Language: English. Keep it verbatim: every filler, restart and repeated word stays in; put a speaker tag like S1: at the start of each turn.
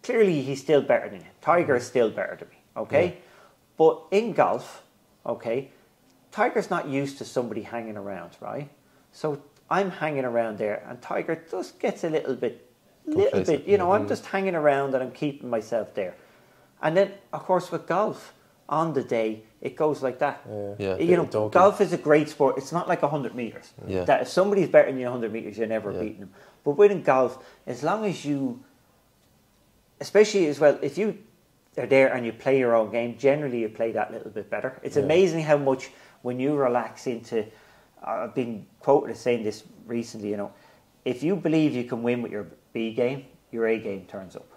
S1: clearly he's still better than you. Tiger is still better than me, okay? Yeah. But in golf, okay, Tiger's not used to somebody hanging around, right? So I'm hanging around there, and Tiger just gets a little bit, little bit, you know, mm-hmm. I'm just hanging around and I'm keeping myself there. And then, of course, with golf, on the day, it goes like that.
S2: Yeah. Yeah.
S1: You know, golf is a great sport. It's not like one hundred metres.
S2: Yeah.
S1: That if somebody's better than you one hundred metres, you're never yeah. beating them. But within golf, as long as you, especially as well, if you are there and you play your own game, generally you play that little bit better. It's yeah. amazing how much when you relax into, uh, I've been quoted as saying this recently, you know, if you believe you can win with your B game, your A game turns up.